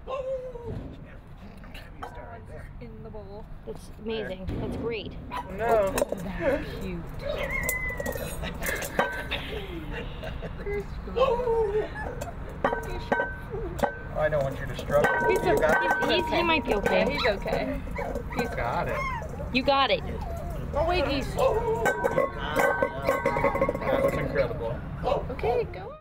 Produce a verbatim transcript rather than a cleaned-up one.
In the bowl. That's amazing. That's great. No. Oh, that's cute. I don't want you to struggle. He's You got okay. it? He's, he might be okay. Yeah, he's okay. He's got it. You got it. Oh wait, he's That was incredible. okay. Go.